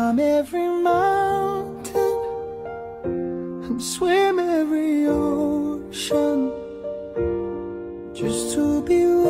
climb every mountain and swim every ocean just to be with